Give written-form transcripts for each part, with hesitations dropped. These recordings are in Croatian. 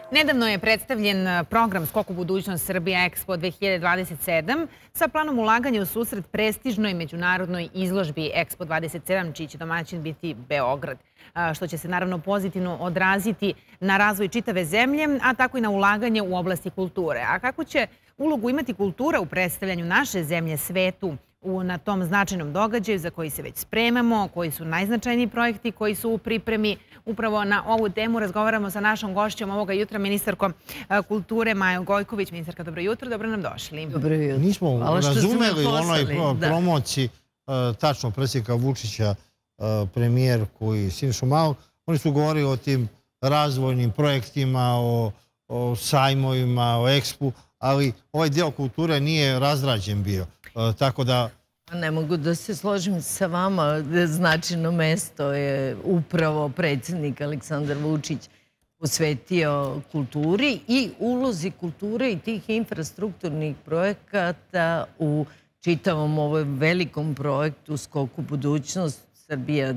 Nedavno je predstavljen program Skok u budućnost Srbija Expo 2027 sa planom ulaganja u susret prestižnoj međunarodnoj izložbi Expo 27, čiji će domaćin biti Beograd, što će se naravno pozitivno odraziti na razvoj čitave zemlje, a tako i na ulaganje u oblasti kulture. A kako će ulogu imati kultura u predstavljanju naše zemlje svetu na tom značajnom događaju za koji se već spremamo, koji su najznačajniji projekti koji su u pripremi? Upravo na ovu temu razgovaramo sa našom gošćom ovoga jutra, ministarkom kulture Majom Gojković. Ministarka, dobro jutro, dobro nam došli. Dobro jutro. Nismo razumeli u onoj promociji tačno predsjednika Vučića, premijerku i Sinišu Malog. Oni su govorili o tim razvojnim projektima, o sajmovima, o ekspu, ali ovaj dio kulture nije razrađen bio. Tako da... Ne mogu da se složim sa vama. Značajno mesto je upravo predsjednik Aleksandar Vučić posvetio kulturi i ulozi kulture i tih infrastrukturnih projekata u čitavom ovom velikom projektu Skok u budućnost Srbija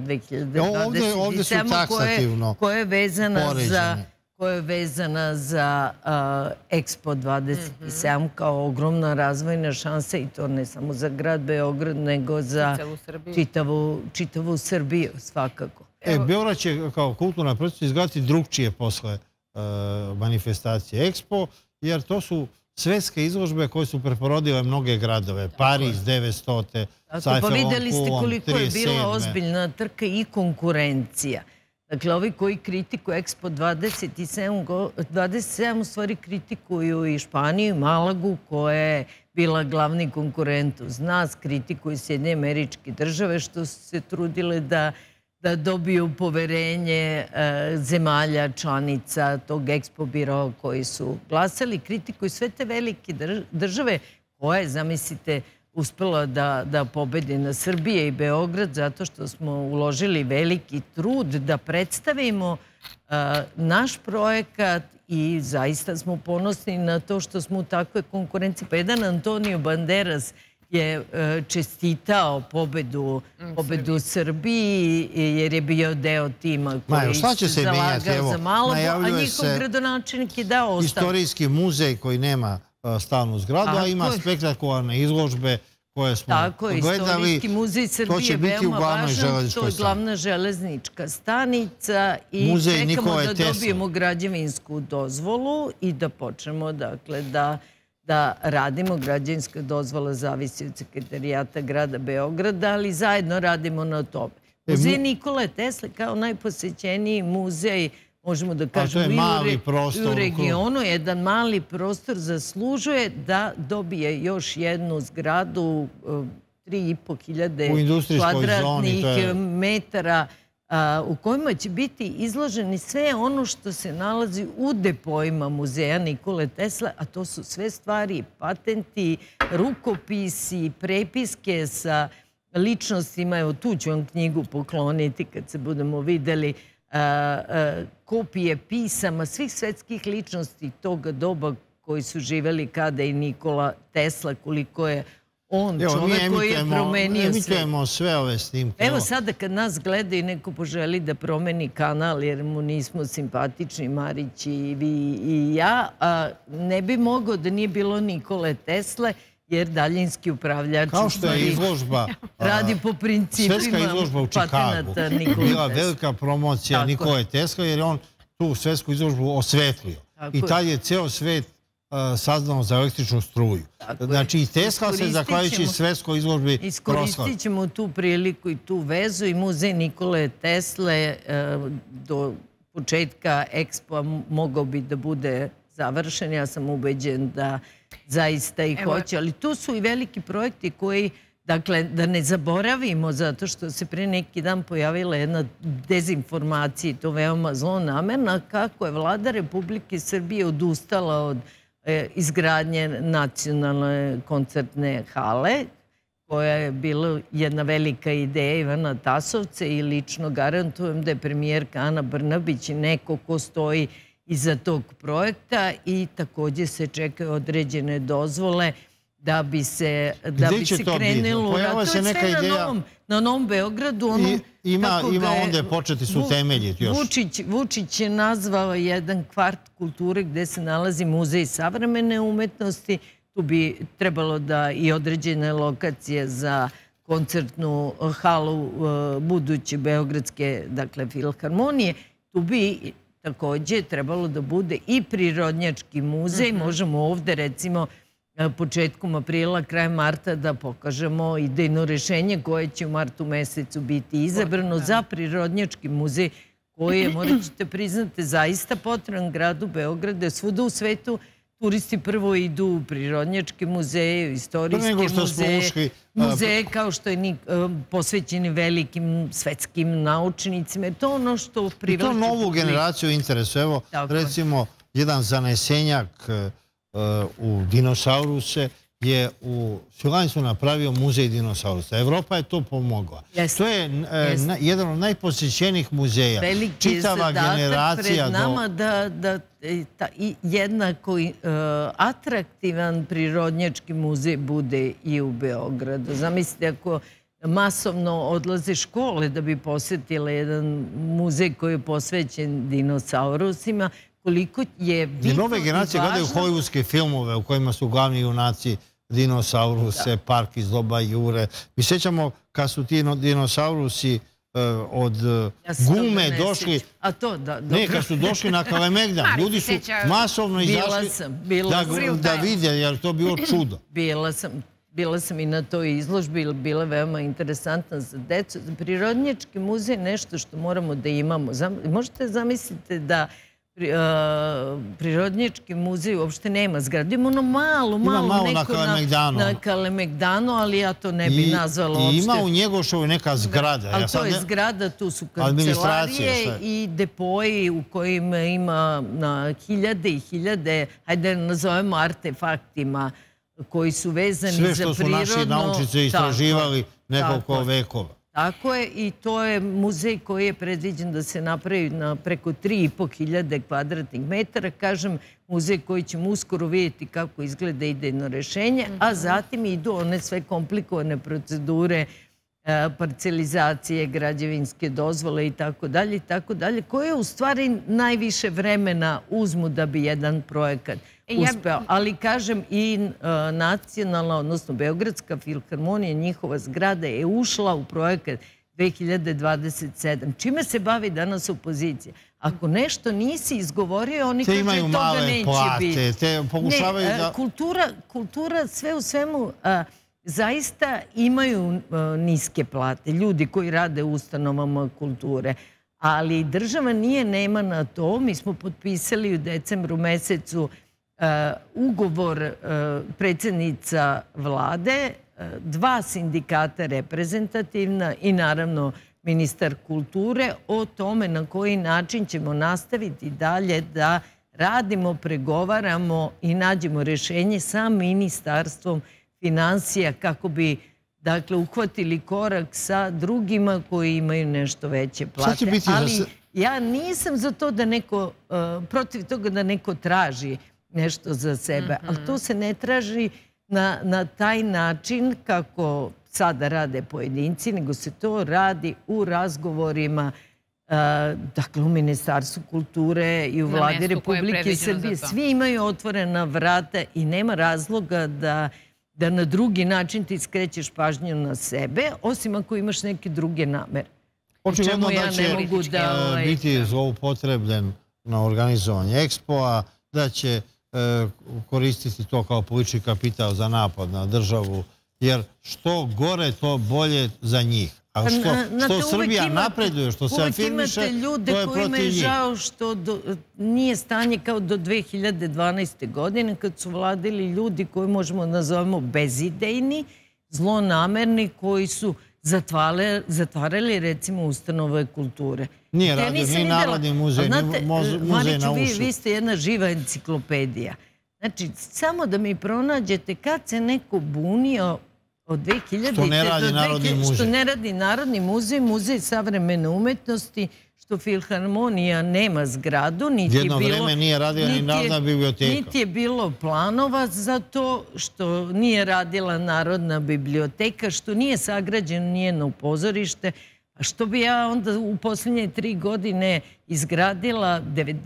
2027 koja je vezana za Expo 27 kao ogromna razvojna šansa, i to ne samo za grad Beograd, nego za čitavu Srbiju svakako. Beograd će kao kulturna predstavnica izgledati drugčije posle manifestacije Expo, jer to su svetske izložbe koje su preporodile mnoge gradove. Pariz 900. Pa videli ste koliko je bila ozbiljna trka i konkurencija. Dakle, ovi koji kritikuju Expo 27 u stvari kritikuju i Španiju i Malagu, koja je bila glavni konkurent uz nas, kritikuju Sjedinjene Američke Države što su se trudile da dobiju poverenje zemalja članica tog Expo biroa koji su glasali, kritikuju sve te velike države koje, zamislite, uspela da pobedi na Srbije i Beograd zato što smo uložili veliki trud da predstavimo naš projekat i zaista smo ponosni na to što smo u takvoj konkurenciji. Pa jedan Antonio Banderas je čestitao pobedu Srbiji jer je bio deo tima koji se zalagao za Malobu, a njihov gradonačelnik je dao ostavku. Istorijski muzej koji nema stalnu zgradu, a ima spektakularne izložbe koje smo pogledali. Tako, Istorijski muzej Srbije je veoma važan, to je glavna železnička stanica i čekamo da dobijemo građevinsku dozvolu i da počnemo, dakle, da radimo. Građevinska dozvola zavisi od sekretarijata grada Beograda, ali zajedno radimo na tome. Muzej Nikole Tesle kao najposećeniji muzej, možemo da kažemo, i u regionu, jedan mali prostor zaslužuje da dobije još jednu zgradu 3.500 kvadratnih metara u kojima će biti izloženi sve ono što se nalazi u depojima muzeja Nikole Tesle, a to su sve stvari, patenti, rukopisi, prepiske sa ličnostima. Evo, tu ću vam knjigu pokloniti kad se budemo videli, kopije pisama svih svetskih ličnosti toga doba koji su živeli kada i Nikola Tesla, koliko je on čovek koji je promenio sve. Emitujemo sve ove snimke. Evo sada kad nas gleda i neko poželi da promeni kanal jer mu nismo simpatični, Marić i vi i ja, ne bi mogao da nije bilo Nikole Tesle, jer daljinski upravljač kao što je izložba radi po principima svetska izložba u Čikagu bila velika promocija Nikole Tesle jer je on tu svetsku izložbu osvetlio i tad je ceo svet saznao za električnu struju. Znači i Tesla se zahvaljujući svetskoj izložbi proslavio. Iskoristit ćemo tu priliku i tu vezu i muzej Nikole Tesle do početka Expo mogao bi da bude završen. Ja sam ubeđen da zaista i hoće, ali tu su i veliki projekti koji, dakle, da ne zaboravimo, zato što se pre neki dan pojavila jedna dezinformacija i to veoma zlonamerna, kako je vlada Republike Srbije odustala od izgradnje nacionalne koncertne hale, koja je bila jedna velika ideja Ivana Tasovca i lično garantujem da je premijerka Ana Brnabić neko ko stoji iza tog projekta i također se čekaju određene dozvole da bi se krenulo. Pojavila to se je neka sve ideja. Na Novom Beogradu. Ima onda početi su temeljiti još. Vučić je nazvao jedan kvart kulture gde se nalazi muzej savremene umetnosti. Tu bi trebalo da i određene lokacije za koncertnu halu buduće Beogradske, dakle, filharmonije. Tu bi takođe trebalo da bude i prirodnjački muzej. Možemo ovde, recimo, početkom aprila, krajem marta da pokažemo idejno rešenje koje će u martu mesecu biti izabrano za prirodnjački muzej koji je, morat ćete priznati, zaista potreban gradu Beogradu. Svuda u svetu turisti prvo idu u prirodnjačke muzeje, istorijske muzeje, muzeje kao što je posvećeni velikim svetskim naučnicima. To je ono što privlači. I to novu generaciju interesuje. Evo, recimo, jedan zanesenjak u dinosauruse je u Svilajncu napravio muzej dinosaurusa. Evropa je to pomogla. To je jedan od najposjećenijih muzeja. Čitava generacija. Pred nama da jednako atraktivan prirodnjački muzej bude i u Beogradu. Zamislite ako masovno odlaze škole da bi posjetile jedan muzej koji je posvećen dinosaurusima, koliko je bitno i nove generacije gledaju hollywoodske filmove u kojima su glavni junaci dinosauruse, Park iz doba Jure. Mi sjećamo kad su ti dinosaurusi od gume došli... Ne, kad su došli na Kalemegdan. Ljudi su masovno izašli da vide, jer to bilo čudo. Bila sam i na toj izložbi, bila veoma interesantna za decu. Prirodnjački muzej je nešto što moramo da imamo. Možete zamisliti da Prirodnjački muzej uopšte nema zgradu. Ima ono malo neko na Kalemegdanu, ali ja to ne bi nazvala uopšte. I ima u Njegošovu neka zgrada. Ali to je zgrada, tu su kancelarije i depoji u kojima ima na hiljade i hiljade, hajde nazovemo artefaktima, koji su vezani za prirodno... Sve što su naši naučnici istraživali nekoliko vekova. Tako je, i to je muzej koji je predviđen da se napravi na preko 3.500 kvadratnih metara. Kažem, muzej koji ćemo uskoro vidjeti kako izgleda idejno rešenje, a zatim idu one sve komplikovane procedure, parcelizacije, građevinske dozvole i tako dalje, koje u stvari najviše vremena uzmu da bi jedan projekat uspeo. Ali kažem, i nacionalna, odnosno Beogradska filharmonija, njihova zgrada je ušla u projekat 2027. Čime se bavi danas opozicija? Ako nešto nisi izgovorio, oni kažu toga neće biti. Kultura sve u svemu zaista imaju niske plate, ljudi koji rade u ustanovama kulture, ali država nije nema na to. Mi smo potpisali u decembru mesecu ugovor predsjednica vlade, 2 sindikata reprezentativna i naravno ministar kulture o tome na koji način ćemo nastaviti dalje da radimo, pregovaramo i nađemo rešenje sa Ministarstvom finansija kako bi, dakle, uhvatili korak sa drugima koji imaju nešto veće plate. Ali ja nisam za to da neko, protiv toga da neko traži nešto za sebe, ali to se ne traži na taj način kako sada rade pojedinci, nego se to radi u razgovorima, dakle, u Ministarstvu kulture i u Vladi Republike Srbije. Svi imaju otvorena vrata i nema razloga da na drugi način ti skrećeš pažnju na sebe, osim ako imaš neke druge namere. Očigledno da će biti zloupotrebljen na organizovanje Expo-a, da će koristiti to kao politički kapital za napad na državu, jer što gore, to bolje za njih. A što Srbija napreduje, što se afirmiše, to je protiv njih. Uvijek imate ljude kojima je žao što nije stanje kao do 2012. godine, kad su vladili ljudi koji možemo nazovemo bezidejni, zlonamerni, koji su zatvarali, recimo, ustanove kulture. Nije radio ni Narodni muzej, ni muzej naučnika. Vi ste jedna živa enciklopedija. Znači, samo da mi pronađete kad se neko bunio od 2000. Što ne radi Narodni muzej. Što ne radi Narodni muzej, Muzej savremene umetnosti, što Filharmonija nema zgradu, jedno vreme nije radila ni Narodna biblioteka. Niti je bilo planova za to, što nije radila Narodna biblioteka, što nije sagrađeno njeno pozorište, a što bi ja onda u posljednje 3 godine izgradila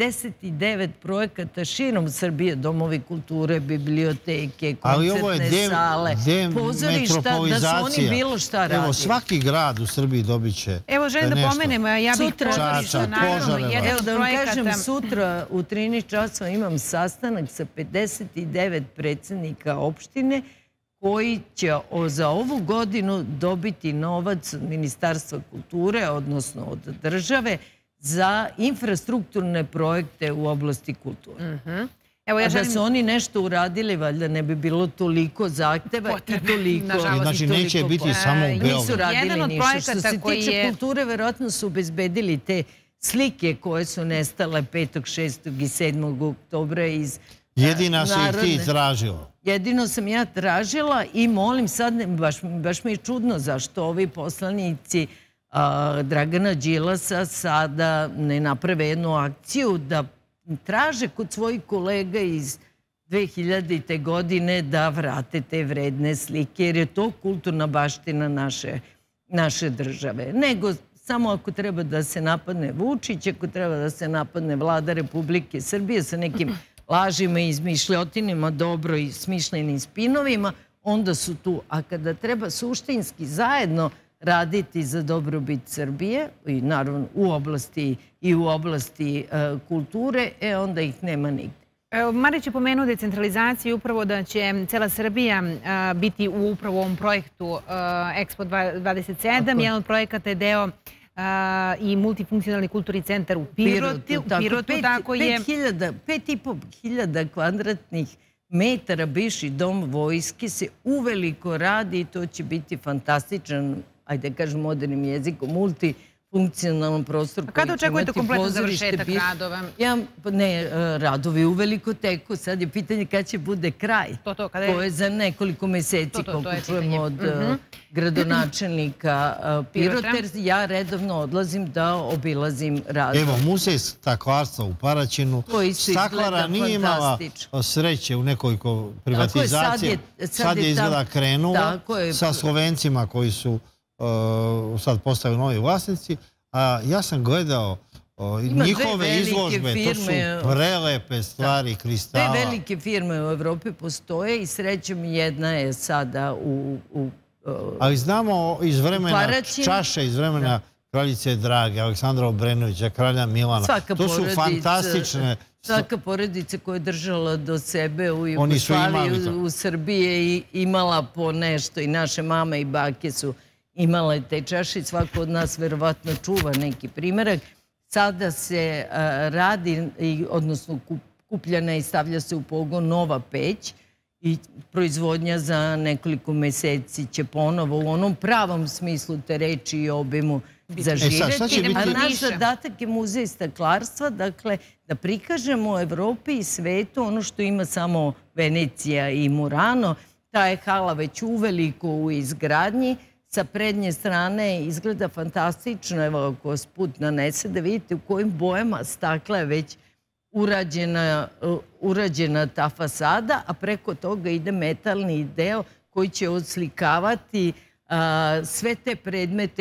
99 projekata širom Srbije, domovi kulture, biblioteke, koncertne sale, pozorišta, da su oni bilo šta radili. Evo, svaki grad u Srbiji dobit će nešto. Evo, želim da pomenem, ja bih pozorišta, naravno, jedan od projekata. Evo da vam kažem, projekata... sutra u 13 časova imam sastanak sa 59 predsjednika opštine koji će za ovu godinu dobiti novac od Ministarstva kulture, odnosno od države, za infrastrukturne projekte u oblasti kulture. A da su oni nešto uradili, valjda ne bi bilo toliko zahteva i toliko... Znači, neće biti samo u Beogradu. Nisu radili ništa. Što se tiče kulture, verovatno su obezbedili te slike koje su nestale 5., 6. i 7. oktobra iz... Jedina si ih ti tražila. Jedino sam ja tražila i molim sad, baš mi je čudno zašto ovi poslanici Dragana Đilasa sada ne naprave jednu akciju da traže kod svojih kolega iz 2000. godine da vrate te vredne slike, jer je to kulturna baština naše države. Nego samo ako treba da se napadne Vučić, ako treba da se napadne vlada Republike Srbije sa nekim lažima i izmišljotinima, dobro i smišljenim spinovima, onda su tu. A kada treba suštinski zajedno raditi za dobrobit Srbije, i naravno u oblasti kulture, onda ih nema nigde. Marić je pomenuo decentralizaciju, upravo da će cela Srbija biti u upravo ovom projektu Expo 27. Jedan od projekata je deo i multifunkcionalni kulturni centar u Pirotu. 5.500 kvadratnih metara bivši dom vojske se uveliko radi i to će biti fantastičan, ajde kažem modernim jezikom, multifunkcionalan prostor. A kada očekujete kompletan završetak radova? Ne, radovi uveliko teku. Sad je pitanje kada će bude kraj. To je za nekoliko meseci, koliko čujemo od gradonačelnika Pirota. Ja redovno odlazim da obilazim radove. Evo, muzej staklarstva u Paraćinu. Staklara nije imala sreće u nekoliko privatizacije. Sad je izgleda krenuo sa Slovencima koji su sad postavili novi vlasnici. Ja sam gledao njihove izložbe, to su prelepe stvari, kristala. Dve velike firme u Evropi postoje i srećom jedna je sada u... Ali znamo iz vremena Čaše, iz vremena kraljice Drage, Aleksandra Obrenovića, kralja Milana. To su fantastične... Svaka porodica koja je držala do sebe u Jugoslaviji, u Srbiji i imala po nešto. I naše mame i bake su imale te čaše. Svako od nas verovatno čuva neki primerak. Sada se radi, odnosno kupljena i stavlja se u pogon nova peć i proizvodnja za nekoliko meseci će ponovo u onom pravom smislu te reči i obimu zaživeti. A naš zadatak je muzej staklarstva, dakle da prikažemo u Evropi i svetu ono što ima samo Venecija i Murano. Ta je hala već uveliko u izgradnji. Sa prednje strane izgleda fantastično, evo ako vas put nanese da vidite u kojim bojama stakla je već urađena ta fasada, a preko toga ide metalni deo koji će odslikavati sve te predmete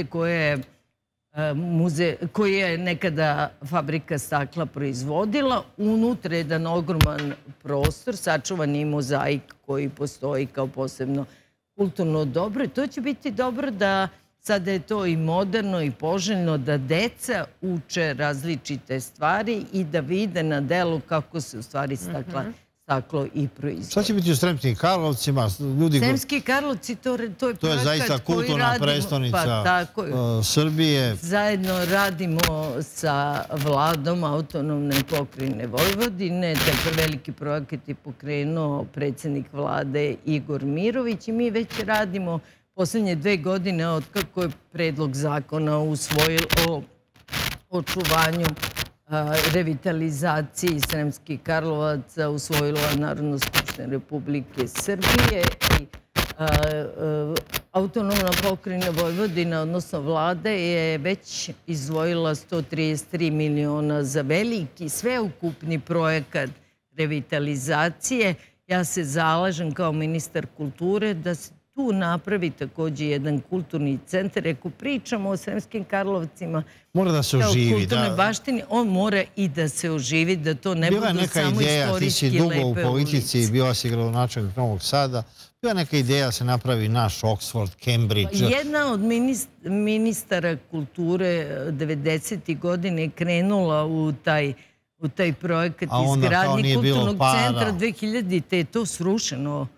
koje je nekada fabrika stakla proizvodila. Unutra je jedan ogroman prostor, sačuvan i mozaik koji postoji kao posebno kulturno dobro i to će biti dobro da sada je to i moderno i poželjno da deca uče različite stvari i da vide na delu kako se u stvari staklo i proizvodi. Šta će biti u Sremskim Karlovcima? Sremski Karlovci, to je zaista kulturna prestonica Srbije. Zajedno radimo sa vladom autonomne pokrajine Vojvodine. Dakle, veliki projekat je pokrenuo predsjednik vlade Igor Mirović i mi već radimo poslednje 2 godine od kako je predlog zakona usvojio o očuvanju revitalizaciji Sremskih Karlovaca usvojila Narodna skupština Republike Srbije i Autonomna pokrajina Vojvodina, odnosno vlada, je već izdvojila 133 miliona za veliki, sveukupni projekat revitalizacije. Ja se zalažem kao ministar kulture da se tu napravi takođe jedan kulturni centar. Ako pričamo o Sremskim Karlovcima, mora da se oživi. Kao kulturnoj baštini, on mora i da se oživi, da to ne budu samo istorijski lepe ulice. Ti si dugo u politici, bila si gradonačelnik Novog Sada. Bila neka ideja da se napravi naš Oxford, Cambridge. Jedna od ministara kulture 90. godine je krenula u taj projekat izgradnje kulturnog centra 2000. je to srušeno.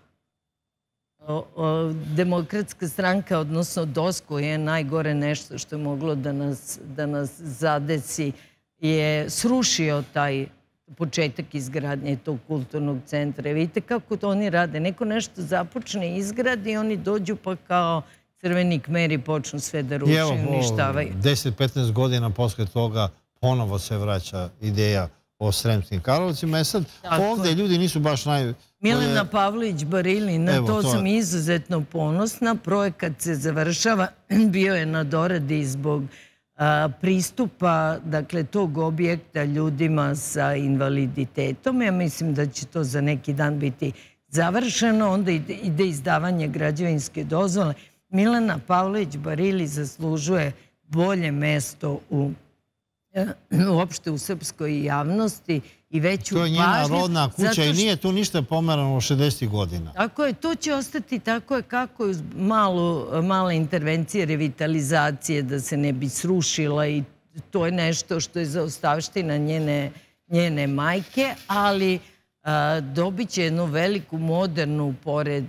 Demokratska stranka, odnosno DOS, koja je najgore nešto što je moglo da nas zadesi, je srušio taj početak izgradnje tog kulturnog centra. Vidite kako to oni rade. Neko nešto započne, izgradi i oni dođu pa kao crveni kmeri počnu sve da ruše i uništavaju. 10-15 godina posle toga ponovo se vraća ideja o Sremskim Karlovcima. Sad, ovde ljudi nisu baš Milena Pavlović Barili, na to sam izuzetno ponosna. Projekat se završava, bio je na doradi zbog pristupa, dakle, tog objekta ljudima sa invaliditetom. Ja mislim da će to za neki dan biti završeno. Onda ide izdavanje građevinske dozvole. Milena Pavlović Barili zaslužuje bolje mesto uopšte u srpskoj javnosti i veću pažnju. To je njena rodna kuća i nije tu ništa pomerano u 60. godina. Tako je, to će ostati tako je kako je mala intervencija revitalizacije da se ne bi srušila i to je nešto što je zaostavština njene majke, ali dobit će jednu veliku modernu pored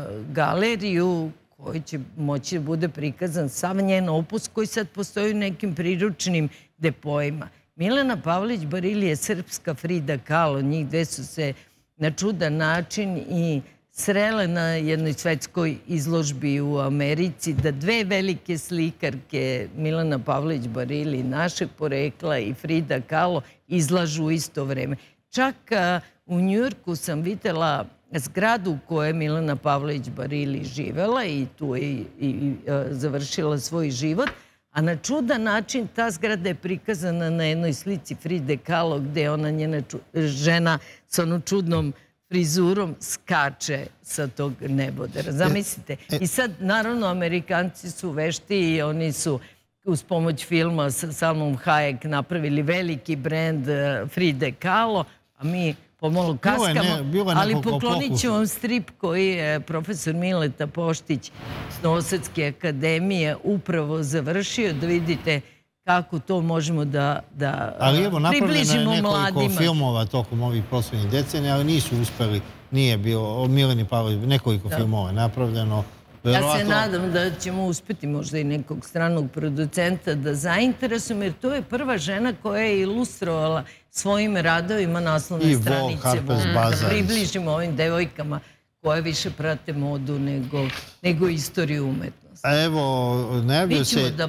galeriju koji će moći da bude prikazan sav njen opus koji sad postoji u nekim priručnim depoima. Milena Pavlović Barili je srpska Frida Kahlo. Njih dve su se na čudan način i srele na jednoj svetskoj izložbi u Americi, da dve velike slikarke, Milena Pavlović Barili našeg porekla i Frida Kahlo, izlažu u isto vreme. Čak u Njujorku sam videla zgradu u kojoj je Milena Pavlović Barili živela i tu je završila svoj život, a na čudan način ta zgrada je prikazana na jednoj slici Fride Kahlo gde ona, njena žena sa onom čudnom frizurom, skače sa tog nebodera. Zamislite. I sad, naravno, Amerikanci su vešti i oni su uz pomoć filma sa Salmom Hayek napravili veliki brend Fride Kahlo, a mi pomalo kaskamo, ali poklonit ću vam strip koji je profesor Mileta Poštić s Novosadske akademije upravo završio, da vidite kako to možemo da približimo mladima. Ali evo, napravljeno je nekoliko filmova tokom ovih poslednjih decenija, ali nisu uspeli, nije bilo, Mileni Pavlović, nekoliko filmova je napravljeno. Ja se nadam da ćemo uspeti možda i nekog stranog producenta da zainteresujemo, jer to je prva žena koja je ilustrovala svojim radovima naslovne stranice. Da približimo ovim devojkama koje više prate modu nego istoriju umetnosti. Evo, najavljaju se... Mi ćemo da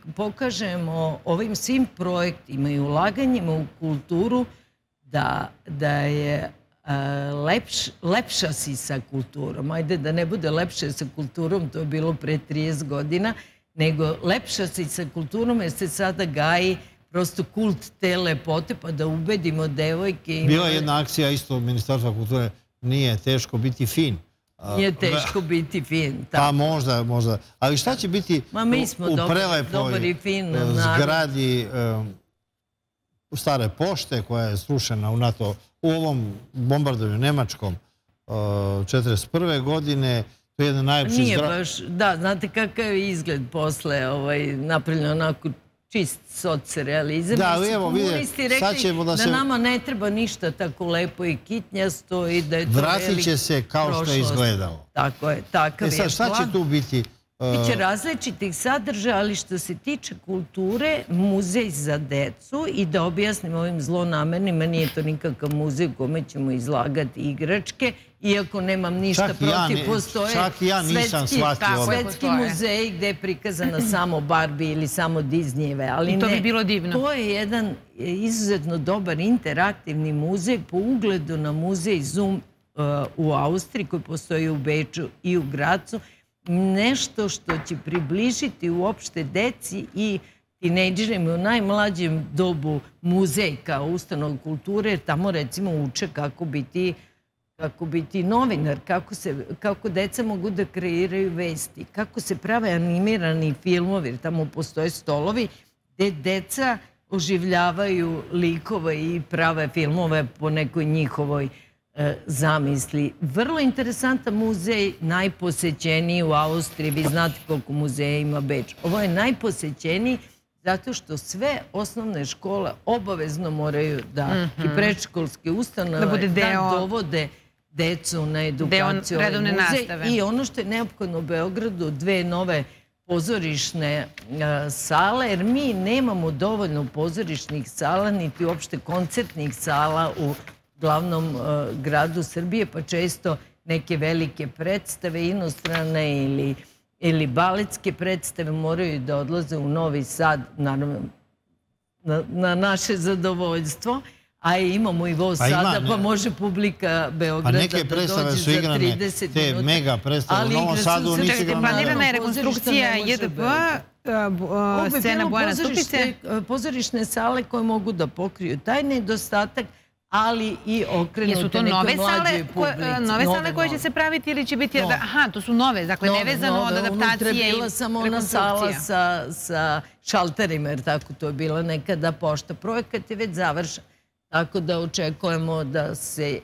pokažemo ovim svim projektima i ulaganjima u kulturu da je lepša si sa kulturom. Ajde da ne bude lepše sa kulturom, to je bilo pre 30 godina, nego lepša si sa kulturom jer se sada gaji prosto kult te lepote, pa da ubedimo devojke. Bila je jedna akcija isto Ministarstva kulture, nije teško biti fin. Nije teško biti fin. Pa možda. Ali šta će biti u prelepoj zgradi Stare pošte koja je srušena u ovom bombardovanju nemačkom 1941. godine? To je jedna najljepša zgrada. Nije baš, da, znate kakav je izgled posle napravljeno onako čist socrealizam. Da, ali evo, sad ćemo da se... Da nama ne treba ništa tako lepo i kitnjasto i da je to vratit će se kao što je izgledalo. Tako je, takav je plan. Sad, šta će tu biti? Biće različitih sadržaja, ali što se tiče kulture, muzej za decu i da objasnim ovim zlonamernima, nije to nikakav muzej u kome ćemo izlagati igračke, iako nemam ništa protiv, postoje svetski muzeji gde je prikazana samo Barbie ili samo Disneyjeve, ali ne. To bi bilo divno. To je jedan izuzetno dobar interaktivni muzej po ugledu na muzej Zoom u Austriji, koji postoji u Beču i u Gracu, nešto što će približiti uopšte deci i tinejdžerima u najmlađem dobu muzej kao ustanov kulture, jer tamo recimo uče kako biti novinar, kako deca mogu da kreiraju vesti, kako se prave animirani filmovi, jer tamo postoje stolovi gde deca oživljavaju likove i prave filmove po nekoj njihovoj zamisli. Vrlo interesantan muzej, najposećeniji u Austriji. Vi znate koliko muzeja ima Beč. Ovo je najposećeniji zato što sve osnovne škole obavezno moraju da i predškolske ustanove da dovode decu na edukaciju ovaj muzej. I ono što je neophodno u Beogradu, 2 nove pozorišne sale, jer mi nemamo dovoljno pozorišnih sala, niti uopšte koncertnih sala u glavnom gradu Srbije, pa često neke velike predstave inostrane ili baletske predstave moraju da odlaze u Novi Sad, naravno na naše zadovoljstvo, a imamo i voz sada, pa može publika Beograda da dođe za 30 minuta. Neke predstave su igrane, te mega predstave u Novom Sadu nisu igrane. Planirana je rekonstrukcija JDP, scena Bojana Stupice. Pozorišne sale koje mogu da pokriju taj nedostatak, ali i okrenute nekoj mlađoj publici. Nove sale koje će se praviti ili će biti... Aha, to su nove, dakle nevezano od adaptacije i rekonstrukcija. Bila samo ona sala sa šalterima, jer tako to je bila nekada pošta. Projekat je već završen. Tako da očekujemo da se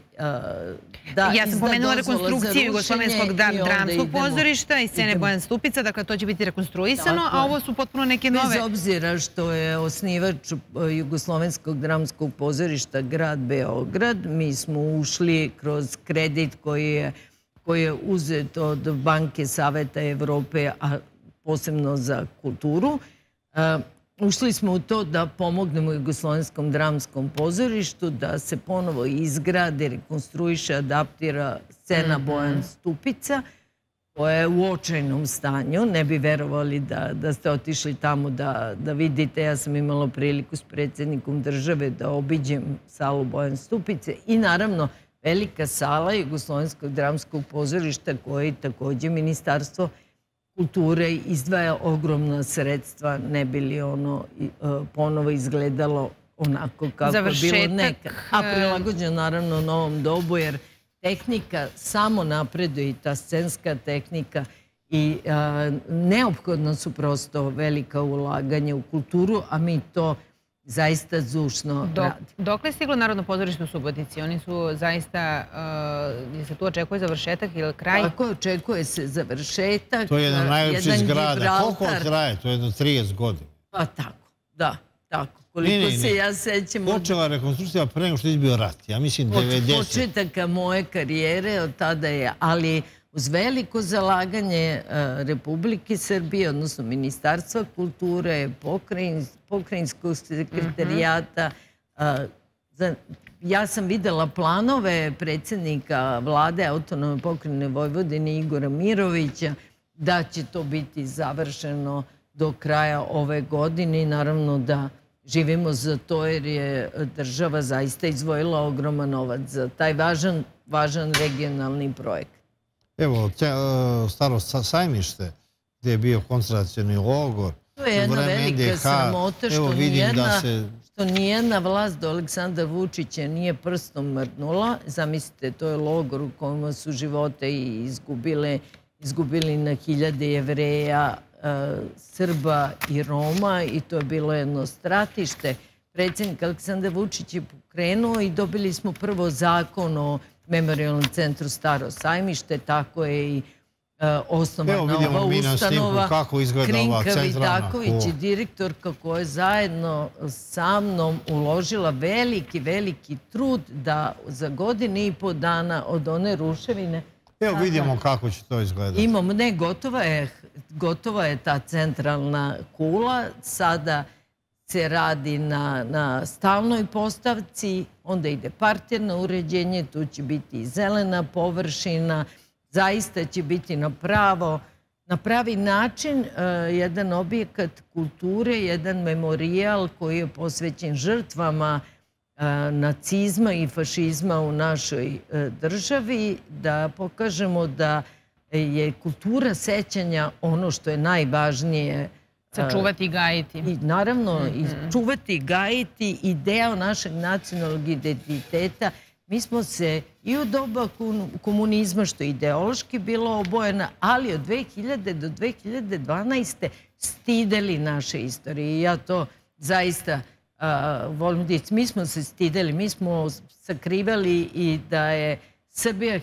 ja sam pomenula rekonstrukciju Jugoslovenskog dramskog pozorišta i scene Bojan Stupica, dakle to će biti rekonstruisano, a ovo su potpuno neke nove... Bez obzira što je osnivač Jugoslovenskog dramskog pozorišta grad Beograd, mi smo ušli kroz kredit koji je uzet od Banke Saveta Evrope, a posebno za kulturu. Ušli smo u to da pomognemo Jugoslovenskom dramskom pozorištu, da se ponovo izgrade, rekonstruiše, adaptira scena Bojan Stupica, koja je u očajnom stanju. Ne bi verovali da ste otišli tamo da vidite. Ja sam imala priliku s predsjednikom države da obiđem salu Bojan Stupice i naravno velika sala Jugoslovenskog dramskog pozorišta koje takođe Ministarstvo kulture izdvaja ogromna sredstva, ne bi li ono ponovo izgledalo onako kako je bilo nekad. A prilagođeno naravno novom dobu, jer tehnika samo napreduje i ta scenska tehnika i neophodno su prosto velika ulaganja u kulturu, a mi to zaista zdušno radi. Dokle je stiglo Narodno pozorište u Subotici? Oni su zaista, je se tu očekuje završetak ili kraj? Tako, očekuje se završetak. To je jedna najljepših zgrada. Koliko traje? To je jedno 30 godina. Pa tako, da, tako. Koliko se ja sećam... Počela rekonstrukcija pre nego što je izbio rat. Ja mislim 90. Od početaka moje karijere, od tada je, ali uz veliko zalaganje Republike Srbije, odnosno Ministarstva kulture, pokrajinskog sekretarijata. Ja sam videla planove predsjednika vlade Autonomne pokrajine Vojvodine Igora Mirovića da će to biti završeno do kraja ove godine i naravno da živimo za to jer je država zaista izdvojila ogroman novac za taj važan regionalni projekt. Evo, Staro sajmište, gdje je bio koncentracioni logor. To je jedna velika sramota što nijedna vlast do Aleksandra Vučića nije prstom mrdnula. Zamislite, to je logor u kojem su živote izgubili na hiljade Jevreja, Srba i Roma i to je bilo jedno stratište. Predsjednik Aleksandar Vučić je pokrenuo i dobili smo prvo zakon o Memorijalnom centru Staro sajmište, tako je i osnovana ova ustanova. Krinka Vidaković je direktorka koja je zajedno sa mnom uložila veliki trud da za 1,5 godina od one ruševine... Evo vidimo kako će to izgledati. Imamo, ne, gotova je ta centralna kula, sada se radi na stalnoj postavci, onda ide parterno uređenje, tu će biti i zelena površina, zaista će biti na pravi način jedan objekat kulture, jedan memorijal koji je posvećen žrtvama nacizma i fašizma u našoj državi, da pokažemo da je kultura sećanja ono što je najvažnije. Sačuvati i gajiti. I naravno, čuvati i gajiti i deo našeg nacionalnog identiteta. Mi smo se i u doba komunizma, što je ideološki bilo obojena, ali od 2000. do 2012. stideli naše istorije. I ja to zaista volim dići. Mi smo se stideli, mi smo sakrivali i da je Srbija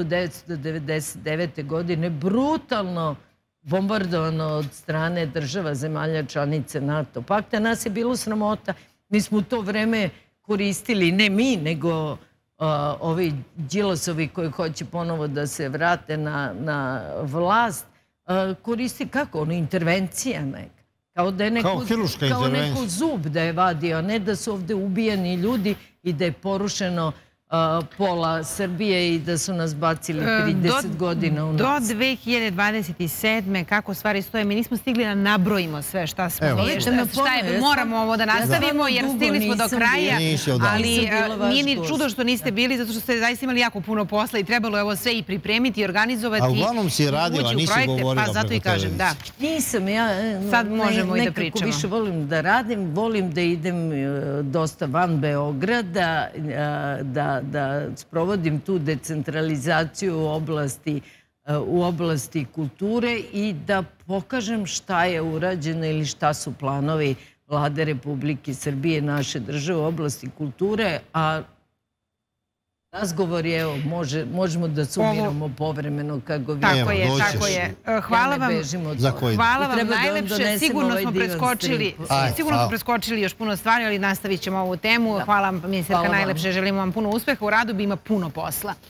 1999. godine brutalno bombardovano od strane država zemalja članice NATO pakta. Nas je bilo sramota. Mi smo u to vreme koristili, ne mi, nego ovi Đilasovi koji hoće ponovo da se vrate na vlast, koristi kako? Intervencija neka. Kao da je neko zub da je vadio, a ne da su ovde ubijeni ljudi i da je porušeno pola Srbije i da su nas bacili 30 godina u nas. Do 2027. kako stvari stoje, mi nismo stigli da nabrojimo sve šta smo moramo ovo da nastavimo jer stigli smo do kraja, ali nije ni čudo što niste bili, zato što ste zaista imali jako puno posla i trebalo je ovo sve i pripremiti i organizovati. A uglavnom si radila, nisi govorila preko televizije. Nisam, ja nekako više volim da radim, volim da idem dosta van Beograda, da sprovodim tu decentralizaciju u oblasti kulture i da pokažem šta je urađeno ili šta su planovi Vlade Republike Srbije, naše države u oblasti kulture, a razgovor je, evo, možemo da sumiramo povremeno kako vi. Tako je. Hvala vam najlepše. Sigurno smo preskočili još puno stvari, ali nastavit ćemo ovu temu. Hvala vam, ministarka, najlepše. Želimo vam puno uspeha u radu, bi ima puno posla.